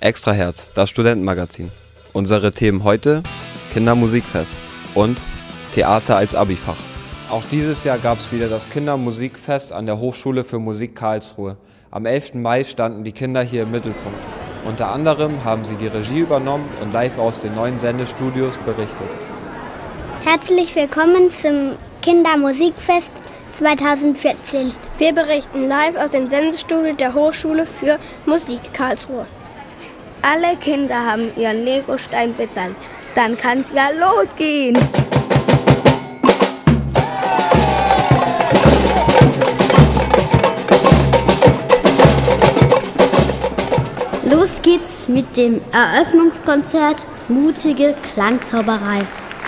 Extra Herz, das Studentenmagazin. Unsere Themen heute: Kindermusikfest und Theater als Abifach. Auch dieses Jahr gab es wieder das Kindermusikfest an der Hochschule für Musik Karlsruhe. Am 11. Mai standen die Kinder hier im Mittelpunkt. Unter anderem haben sie die Regie übernommen und live aus den neuen Sendestudios berichtet. Herzlich willkommen zum Kindermusikfest 2014. Wir berichten live aus den Sendestudios der Hochschule für Musik Karlsruhe. Alle Kinder haben ihren Legostein besandt. Dann kann's ja losgehen. Los geht's mit dem Eröffnungskonzert Mutige Klangzauberei.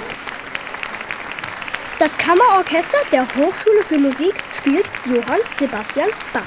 Das Kammerorchester der Hochschule für Musik spielt Johann Sebastian Bach.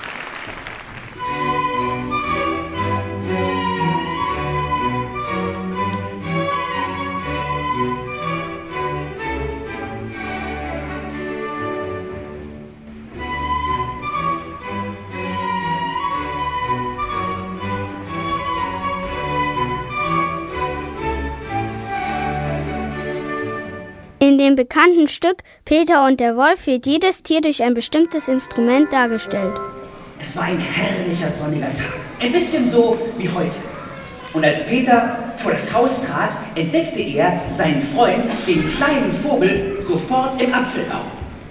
In dem bekannten Stück Peter und der Wolf wird jedes Tier durch ein bestimmtes Instrument dargestellt. Es war ein herrlicher sonniger Tag, ein bisschen so wie heute. Und als Peter vor das Haus trat, entdeckte er seinen Freund, den kleinen Vogel, sofort im Apfelbaum.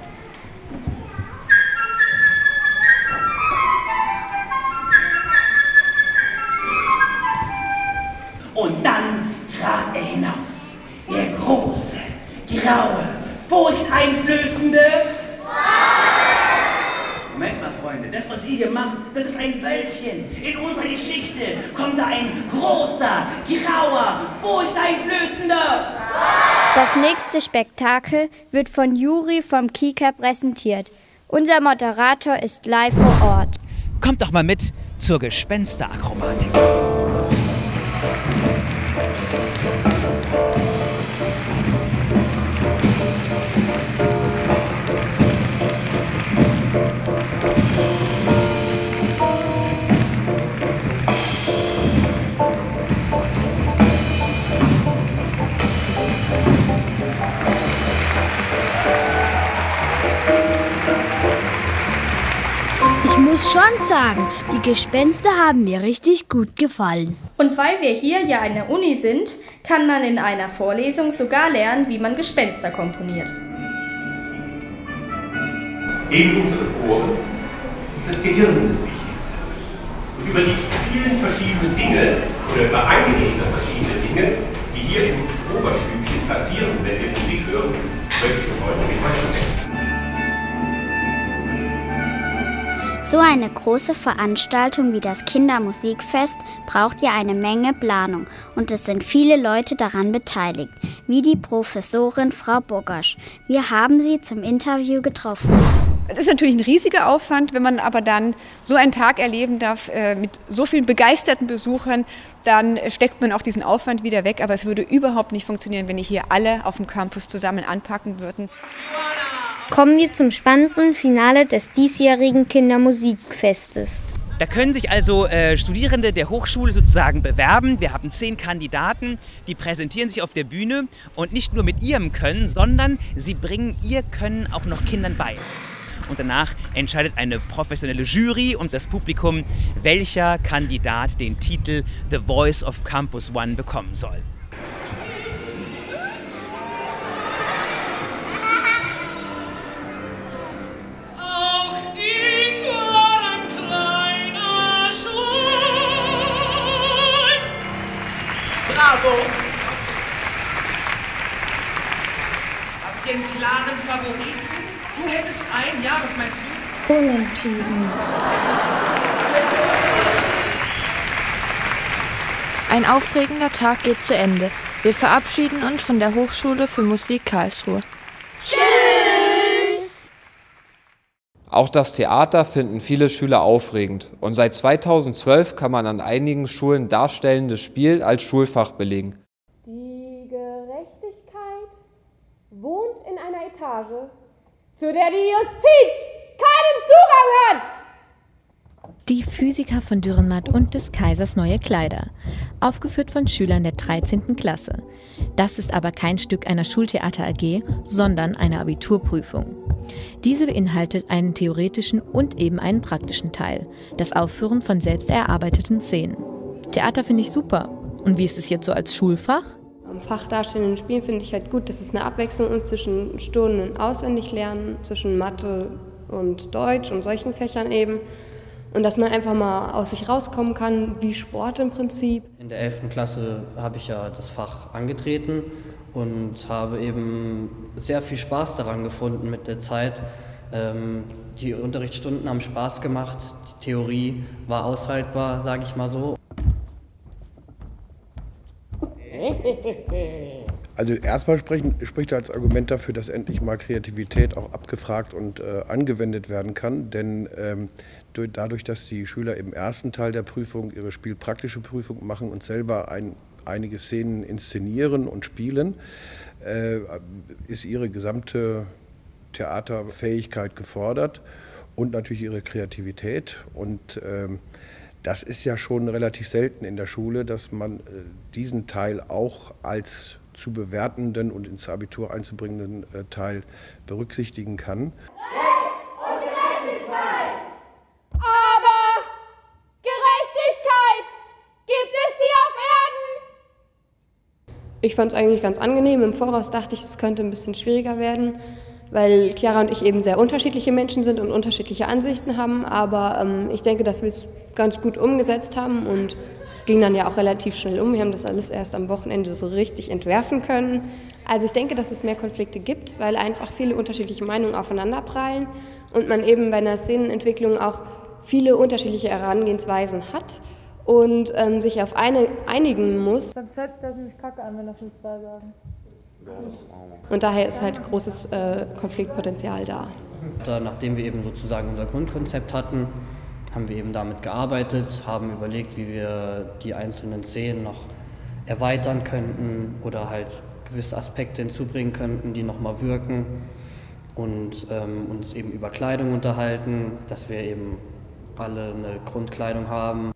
Und dann trat er hinaus, der große, graue, furchteinflößende... Moment mal, Freunde, das, was ihr hier macht, das ist ein Wölfchen. In unserer Geschichte kommt da ein großer, grauer, furchteinflößender... Das nächste Spektakel wird von Juri vom KIKA präsentiert. Unser Moderator ist live vor Ort. Kommt doch mal mit zur Gespensterakrobatik. Ich muss schon sagen, die Gespenster haben mir richtig gut gefallen. Und weil wir hier ja eine Uni sind, kann man in einer Vorlesung sogar lernen, wie man Gespenster komponiert. Neben unseren Ohren ist das Gehirn das Wichtigste. Und über die vielen verschiedenen Dinge, oder über einige dieser verschiedenen Dinge, die hier im Oberstübchen passieren, wenn wir Musik hören, möchte ich heute mit euch sprechen. So eine große Veranstaltung wie das Kindermusikfest braucht ja eine Menge Planung und es sind viele Leute daran beteiligt, wie die Professorin Frau Bogasch. Wir haben sie zum Interview getroffen. Es ist natürlich ein riesiger Aufwand, wenn man aber dann so einen Tag erleben darf mit so vielen begeisterten Besuchern, dann steckt man auch diesen Aufwand wieder weg. Aber es würde überhaupt nicht funktionieren, wenn die hier alle auf dem Campus zusammen anpacken würden. Kommen wir zum spannenden Finale des diesjährigen Kindermusikfestes. Da können sich also Studierende der Hochschule sozusagen bewerben. Wir haben 10 Kandidaten, die präsentieren sich auf der Bühne und nicht nur mit ihrem Können, sondern sie bringen ihr Können auch noch Kindern bei. Und danach entscheidet eine professionelle Jury und das Publikum, welcher Kandidat den Titel The Voice of Campus One bekommen soll. Bravo! Habt ihr einen klaren Favoriten? Du hättest einen, ja, was meinst du? Unentschieden. Ein aufregender Tag geht zu Ende. Wir verabschieden uns von der Hochschule für Musik Karlsruhe. Tschüss! Auch das Theater finden viele Schüler aufregend und seit 2012 kann man an einigen Schulen darstellendes Spiel als Schulfach belegen. Die Gerechtigkeit wohnt in einer Etage, zu der die Justiz keinen Zugang hat. Die Physiker von Dürrenmatt und des Kaisers neue Kleider, aufgeführt von Schülern der 13. Klasse. Das ist aber kein Stück einer Schultheater AG, sondern eine Abiturprüfung. Diese beinhaltet einen theoretischen und eben einen praktischen Teil, das Aufführen von selbst erarbeiteten Szenen. Theater finde ich super. Und wie ist es jetzt so als Schulfach? Am Fach Darstellen und Spielen finde ich halt gut, dass es eine Abwechslung ist zwischen Stunden und Auswendiglernen, zwischen Mathe und Deutsch und solchen Fächern eben. Und dass man einfach mal aus sich rauskommen kann, wie Sport im Prinzip. In der 11. Klasse habe ich ja das Fach angetreten und habe eben sehr viel Spaß daran gefunden mit der Zeit. Die Unterrichtsstunden haben Spaß gemacht, die Theorie war aushaltbar, sage ich mal so. Also erstmal spricht als Argument dafür, dass endlich mal Kreativität auch abgefragt und angewendet werden kann, denn dadurch, dass die Schüler im ersten Teil der Prüfung ihre spielpraktische Prüfung machen und selber einige Szenen inszenieren und spielen, ist ihre gesamte Theaterfähigkeit gefordert und natürlich ihre Kreativität. Und das ist ja schon relativ selten in der Schule, dass man diesen Teil auch als zu bewertenden und ins Abitur einzubringenden Teil berücksichtigen kann. Aber Gerechtigkeit, gibt es die auf Erden? Ich fand es eigentlich ganz angenehm. Im Voraus dachte ich, es könnte ein bisschen schwieriger werden, weil Chiara und ich eben sehr unterschiedliche Menschen sind und unterschiedliche Ansichten haben. Aber ich denke, dass wir es ganz gut umgesetzt haben und es ging dann ja auch relativ schnell um. Wir haben das alles erst am Wochenende so richtig entwerfen können. Also ich denke, dass es mehr Konflikte gibt, weil einfach viele unterschiedliche Meinungen aufeinanderprallen und man eben bei einer Szenenentwicklung auch viele unterschiedliche Herangehensweisen hat und sich auf eine einigen muss. Dann setzt er nämlich Kacke an, wenn das nur zwei sagen. Und daher ist halt großes Konfliktpotenzial da. Nachdem wir eben sozusagen unser Grundkonzept hatten, haben wir eben damit gearbeitet, haben überlegt, wie wir die einzelnen Szenen noch erweitern könnten oder halt gewisse Aspekte hinzubringen könnten, die nochmal wirken und uns eben über Kleidung unterhalten, dass wir eben alle eine Grundkleidung haben.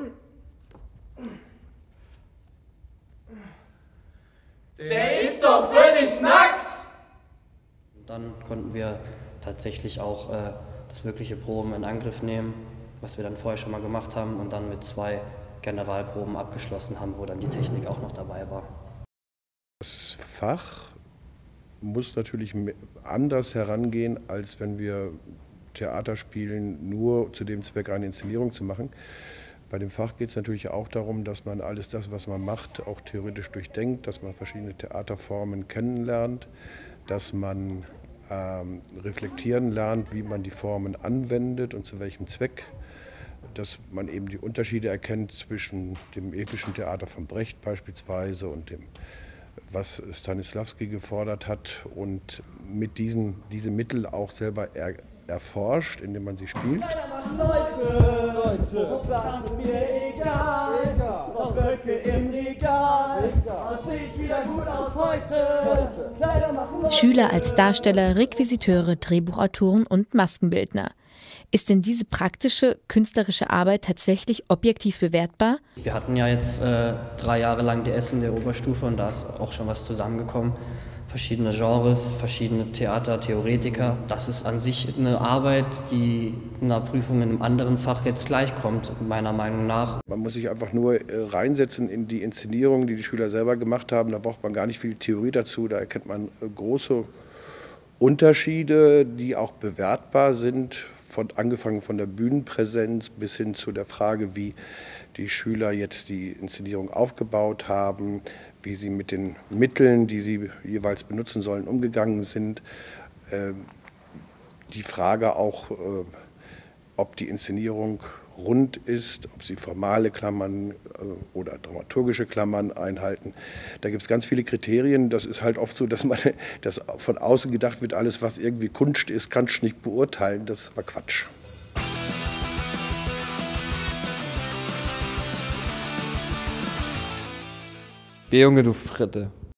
Der ist doch völlig nackt! Und dann konnten wir tatsächlich auch das wirkliche Proben in Angriff nehmen, was wir dann vorher schon mal gemacht haben und dann mit 2 Generalproben abgeschlossen haben, wo dann die Technik auch noch dabei war. Das Fach muss natürlich anders herangehen, als wenn wir Theater spielen, nur zu dem Zweck eine Inszenierung zu machen. Bei dem Fach geht es natürlich auch darum, dass man alles das, was man macht, auch theoretisch durchdenkt, dass man verschiedene Theaterformen kennenlernt, dass man reflektieren lernt, wie man die Formen anwendet und zu welchem Zweck, dass man eben die Unterschiede erkennt zwischen dem epischen Theater von Brecht beispielsweise und dem, was Stanisławski gefordert hat und mit diese Mittel auch selber erforscht, indem man sie spielt. Leute, schwarz ist mir egal, doch Böcke im Regal, das sehe ich wieder gut aus heute. Kleider machen Leute. Schüler als Darsteller, Requisiteure, Drehbuchautoren und Maskenbildner. Ist denn diese praktische, künstlerische Arbeit tatsächlich objektiv bewertbar? Wir hatten ja jetzt 3 Jahre lang DS in der Oberstufe und da ist auch schon was zusammengekommen. Verschiedene Genres, verschiedene Theatertheoretiker. Das ist an sich eine Arbeit, die in einer Prüfung in einem anderen Fach jetzt gleichkommt, meiner Meinung nach. Man muss sich einfach nur reinsetzen in die Inszenierung, die die Schüler selber gemacht haben. Da braucht man gar nicht viel Theorie dazu. Da erkennt man große Unterschiede, die auch bewertbar sind, angefangen von der Bühnenpräsenz bis hin zu der Frage, wie die Schüler jetzt die Inszenierung aufgebaut haben, wie sie mit den Mitteln, die sie jeweils benutzen sollen, umgegangen sind. Die Frage auch, ob die Inszenierung rund ist, ob sie formale Klammern oder dramaturgische Klammern einhalten. Da gibt es ganz viele Kriterien. Das ist halt oft so, dass von außen gedacht wird, alles, was irgendwie Kunst ist, kannst du nicht beurteilen. Das ist aber Quatsch. B-Junge, du Fritte.